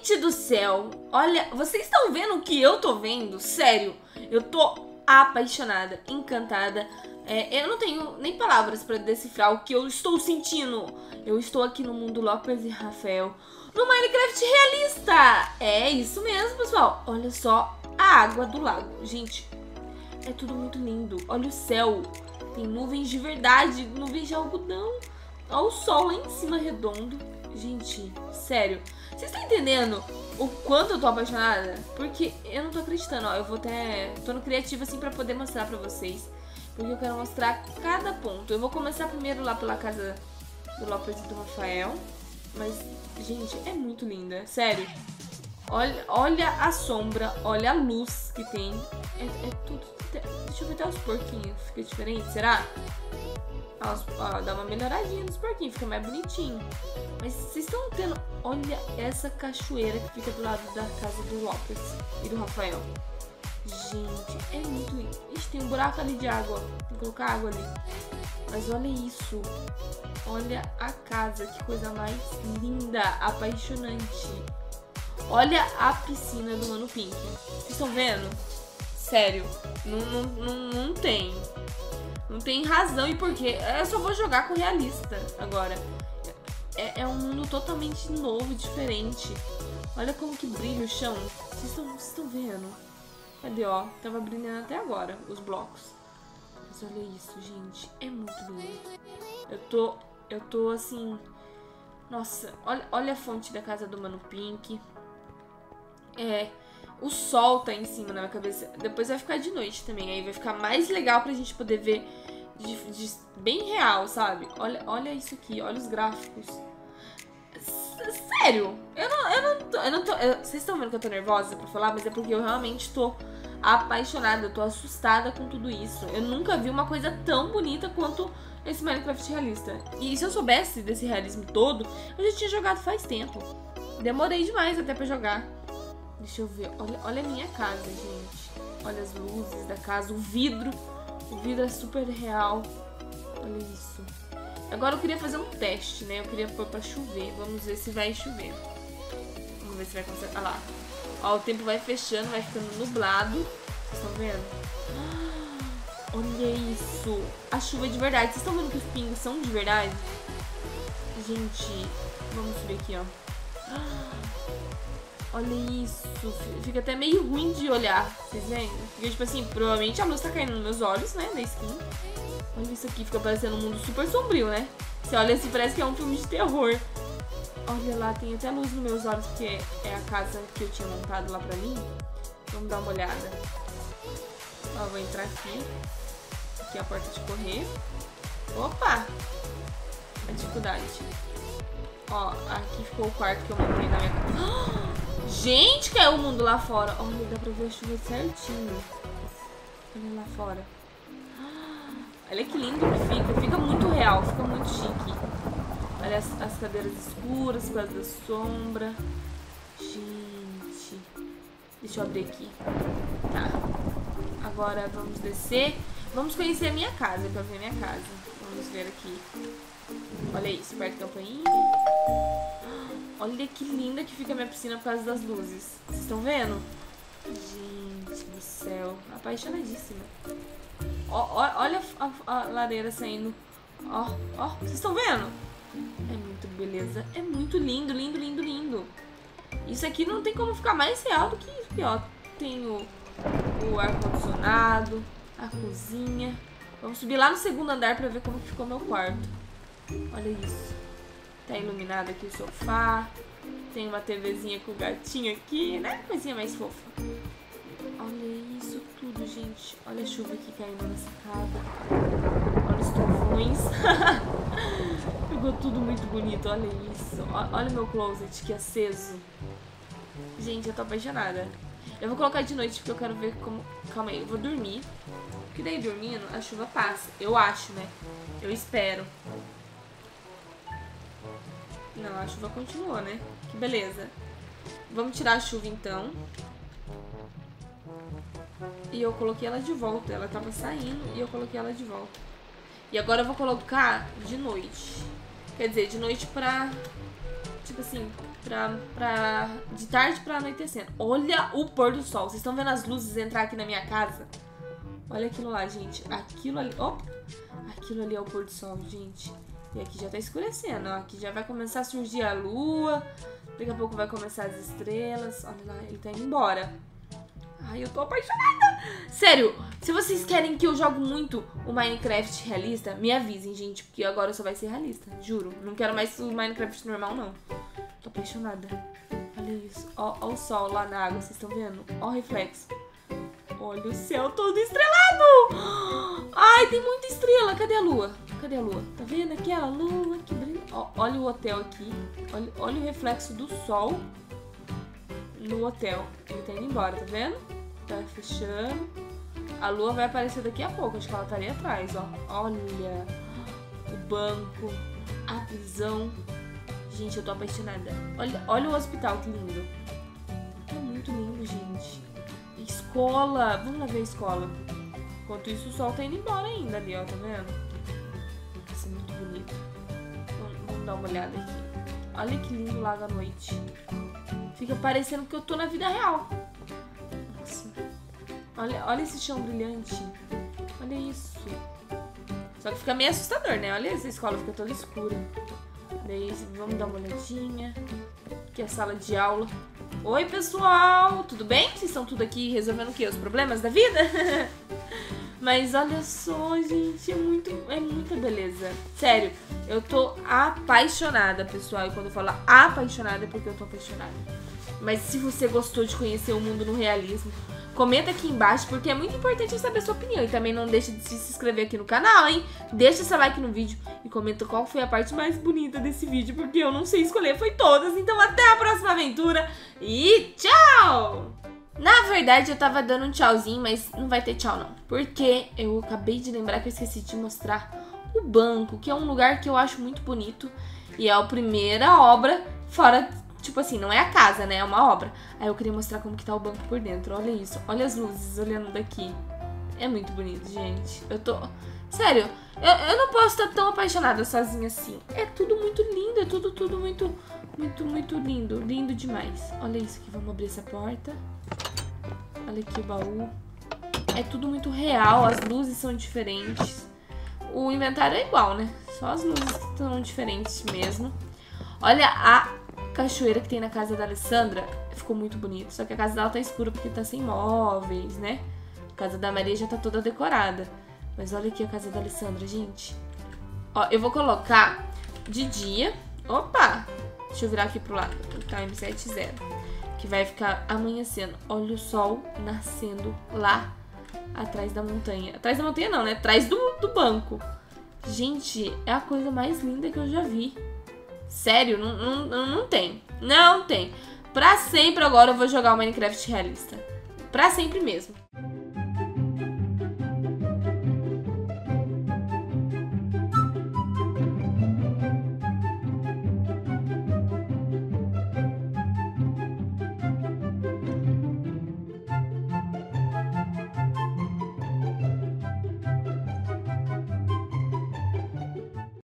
Gente do céu, olha, vocês estão vendo o que eu tô vendo? Sério, eu tô apaixonada, encantada. Eu não tenho nem palavras pra decifrar o que eu estou sentindo. Eu estou aqui no mundo Lopes e Rafael, no Minecraft realista. É isso mesmo, pessoal. Olha só a água do lago. Gente, é tudo muito lindo. Olha o céu, tem nuvens de verdade, nuvens de algodão. Olha o sol lá em cima redondo. Gente, sério, vocês estão entendendo o quanto eu tô apaixonada? Porque eu não tô acreditando, ó. Eu vou tô no criativo assim pra poder mostrar pra vocês. Porque eu quero mostrar cada ponto. Eu vou começar primeiro lá pela casa do Lopes e do Rafael. Mas, gente, é muito linda, sério. Olha a sombra, olha a luz que tem. É tudo. Deixa eu ver até os porquinhos. Fica diferente, será? Ó, dá uma melhoradinha nos porquinhos, fica mais bonitinho. Mas vocês estão tendo... Olha essa cachoeira que fica do lado da casa do Lopes e do Rafael. Gente, é muito lindo. Ixi, tem um buraco ali de água. Tem que colocar água ali. Mas olha isso. Olha a casa, que coisa mais linda, apaixonante. Olha a piscina do Mano Pink. Vocês estão vendo? Sério, não tem. Não tem razão e porquê. Eu só vou jogar com realista agora. É um mundo totalmente novo, diferente. Olha como que brilha o chão. Vocês estão vendo? Cadê, ó? Tava brilhando até agora os blocos. Mas olha isso, gente. É muito lindo. Eu tô assim... Nossa, olha a fonte da casa do Mano Pink. O sol tá em cima na minha cabeça. Depois vai ficar de noite também. Aí vai ficar mais legal pra gente poder ver bem real, sabe? Olha isso aqui, olha os gráficos. Sério, eu não tô. Vocês estão vendo que eu tô nervosa pra falar, mas é porque eu realmente tô apaixonada, eu tô assustada com tudo isso. Eu nunca vi uma coisa tão bonita quanto esse Minecraft realista. E se eu soubesse desse realismo todo, eu já tinha jogado faz tempo. Demorei demais até pra jogar. Deixa eu ver, olha a minha casa, gente. Olha as luzes da casa, o vidro. O vidro é super real. Olha isso. Agora eu queria fazer um teste, né? Eu queria pôr pra chover. Vamos ver se vai chover. Vamos ver se vai começar. Olha lá. Ó, o tempo vai fechando, vai ficando nublado. Vocês estão vendo? Olha isso. A chuva é de verdade. Vocês estão vendo que os pingos são de verdade? Gente, vamos subir aqui, ó. Olha isso. Fica até meio ruim de olhar. Vocês veem? Fica tipo assim, provavelmente a luz tá caindo nos meus olhos, né? Na skin. Olha isso aqui. Fica parecendo um mundo super sombrio, né? Você olha assim, parece que é um filme de terror. Olha lá, tem até luz nos meus olhos, porque é a casa que eu tinha montado lá pra mim. Vamos dar uma olhada. Ó, vou entrar aqui. Aqui é a porta de correr. Opa! A dificuldade. Ó, aqui ficou o quarto que eu montei na minha casa. Gente, caiu o mundo lá fora. Olha, dá pra ver a chuva certinho. Olha lá fora. Olha que lindo que fica. Fica muito real, fica muito chique. Olha as cadeiras escuras por causa da sombra. Gente. Deixa eu abrir aqui. Tá. Agora vamos descer. Vamos conhecer a minha casa, pra ver a minha casa. Vamos ver aqui. Olha isso, perto da campainha. Olha que linda que fica a minha piscina por causa das luzes. Vocês estão vendo? Gente do céu. Apaixonadíssima. Olha a lareira saindo. Ó, vocês estão vendo? É muito beleza. É muito lindo, lindo, lindo, lindo. Isso aqui não tem como ficar mais real do que isso aqui, ó. Tem o ar-condicionado, a cozinha. Vamos subir lá no segundo andar pra ver como que ficou meu quarto. Olha isso. Tá iluminado aqui o sofá. Tem uma TVzinha com o gatinho aqui, né? Coisinha mais fofa. Olha isso tudo, gente. Olha a chuva aqui caindo na sacada. Olha os trovões. Ficou tudo muito bonito, olha isso. Olha o meu closet que aceso. Gente, eu tô apaixonada. Eu vou colocar de noite porque eu quero ver como... Calma aí, eu vou dormir. Porque daí dormindo a chuva passa. Eu acho, né? Eu espero. Não, a chuva continuou, né? Que beleza. Vamos tirar a chuva então. E eu coloquei ela de volta. Ela tava saindo e eu coloquei ela de volta. E agora eu vou colocar de noite. Quer dizer, de noite pra tipo assim, de tarde pra anoitecendo. Olha o pôr do sol. Vocês estão vendo as luzes entrar aqui na minha casa? Olha aquilo lá, gente. Aquilo ali, ó. Aquilo ali é o pôr do sol, gente. E aqui já tá escurecendo, ó. Aqui já vai começar a surgir a lua. Daqui a pouco vai começar as estrelas. Olha lá, ele tá indo embora. Ai, eu tô apaixonada. Sério, se vocês querem que eu jogue muito o Minecraft realista, me avisem, gente. Porque agora só vai ser realista, juro. Não quero mais o Minecraft normal, não. Tô apaixonada. Olha isso. Ó o sol lá na água, vocês estão vendo? Ó o reflexo. Olha o céu todo estrelado. Ai, tem muita estrela. Cadê a lua? Cadê a lua? Tá vendo aquela lua que brilha? Ó, olha o hotel aqui. Olha o reflexo do sol no hotel. Ele tá indo embora, tá vendo? Tá fechando. A lua vai aparecer daqui a pouco. Acho que ela tá ali atrás, ó. Olha o banco, a prisão. Gente, eu tô apaixonada. Olha o hospital, que lindo. É muito lindo, gente. Escola. Vamos lá ver a escola. Enquanto isso, o sol tá indo embora ainda ali, ó. Tá vendo? Isso é muito bonito. Vamos dar uma olhada aqui. Olha que lindo o lago à noite. Fica parecendo que eu tô na vida real. Nossa. Olha esse chão brilhante. Olha isso. Só que fica meio assustador, né? Olha essa escola, fica toda escura. Daí, vamos dar uma olhadinha. Aqui é a sala de aula. Oi, pessoal! Tudo bem? Vocês estão tudo aqui resolvendo o quê? Os problemas da vida? Mas olha só, gente, é muita beleza. Sério, eu tô apaixonada, pessoal. E quando eu falo apaixonada é porque eu tô apaixonada. Mas se você gostou de conhecer o mundo no realismo, comenta aqui embaixo, porque é muito importante eu saber a sua opinião. E também não deixe de se inscrever aqui no canal, hein? Deixa seu like no vídeo e comenta qual foi a parte mais bonita desse vídeo, porque eu não sei escolher, foi todas. Então até a próxima aventura e tchau! Na verdade eu tava dando um tchauzinho, mas não vai ter tchau não. Porque eu acabei de lembrar que eu esqueci de mostrar o banco, que é um lugar que eu acho muito bonito. E é a primeira obra fora... Tipo assim, não é a casa, né? É uma obra. Aí eu queria mostrar como que tá o banco por dentro. Olha isso. Olha as luzes olhando daqui. É muito bonito, gente. Eu tô... Sério, eu não posso estar tão apaixonada sozinha assim. É tudo muito lindo. É tudo muito lindo. Lindo demais. Olha isso aqui. Vamos abrir essa porta. Olha aqui o baú. É tudo muito real. As luzes são diferentes. O inventário é igual, né? Só as luzes que estão diferentes mesmo. Olha a cachoeira que tem na casa da Alessandra. Ficou muito bonito. Só que a casa dela tá escura porque tá sem móveis, né? A casa da Maria já tá toda decorada. Mas olha aqui a casa da Alessandra, gente. Ó, eu vou colocar de dia. Opa! Deixa eu virar aqui pro lado. Vou colocar M70. Que vai ficar amanhecendo. Olha o sol nascendo lá atrás da montanha. Atrás da montanha não, né? Atrás do banco. Gente, é a coisa mais linda que eu já vi. Sério, não tem. Não tem. Pra sempre agora eu vou jogar o Minecraft realista. Pra sempre mesmo.